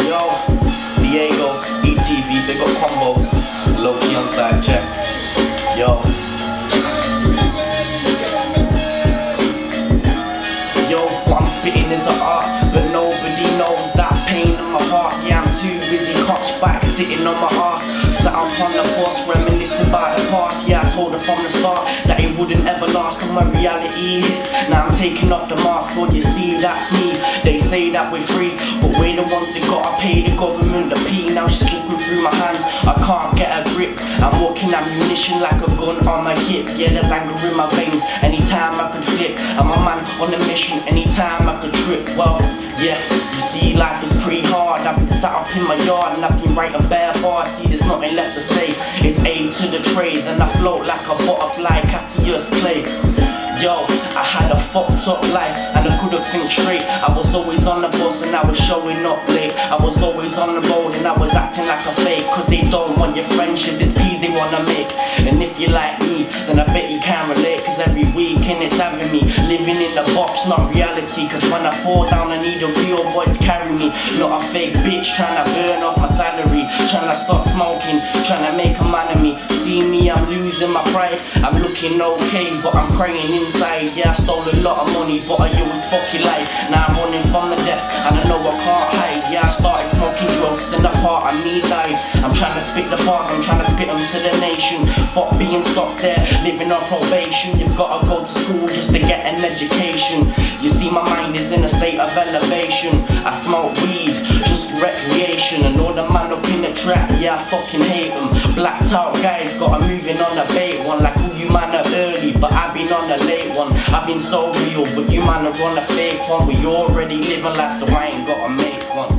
Yo, Diego, ETV, big up combo, low key on side check. Yo. Yo, what I'm spitting is an art, but nobody knows that pain in my heart. Yeah, I'm too busy, cocked back, sitting on my arse. Sat up on the bus, reminiscing about the past. Yeah, I told her from the start that it wouldn't ever last. But my reality is, now I'm taking off the mask. But you see, that's me. They say that we're free, but we're the ones that gotta pay the government the P. Now she's slipping through my hands, I can't get a grip. I'm walking ammunition like a gun on my hip. Yeah, there's anger in my veins, anytime I could flip. I'm a man on a mission, anytime I could trip. Well, yeah, you see, life is pretty hard. I've been sat up in my yard and I've been writing bare bars. See, there's nothing left to say, it's A to the trade. And I float like a butterfly, Cassius Clay. Yo, I had a fucked up life and I couldn't think straight. I was always on the bus and I was showing up late. I was always on the road and I was acting like a fake. Cause they don't want your friendship, it's peas they wanna make. And if you like me, then I bet you can relate. Cause every weekend it's having me living in the box, not reality. Cause when I fall down I need a real boy to carry me, not a fake bitch trying to burn off my salary, trying to stop smoking, trying to make a man of me. See me, I'm losing my pride, I'm looking okay but I'm crying inside. Yeah, I stole a lot of money but I always fucking lied. Now I'm running from the depths and I know I can't hide. Yeah, I started smoking drugs and the part of me died. I'm trying to spit the bars, I'm trying to spit them to the nation. Fuck being stuck there, living on probation. You've got to go to school just to get an education. You see, my mind is in a state of elevation. I smoke weed, just recreation. And all the man up in the trap, yeah, I fucking hate them. Blacked out guys, got a moving on a bait one. Like who you man are early, but I've been on a late one. I've been so real, but you man are on a fake one. We already living life, so I ain't gotta make one.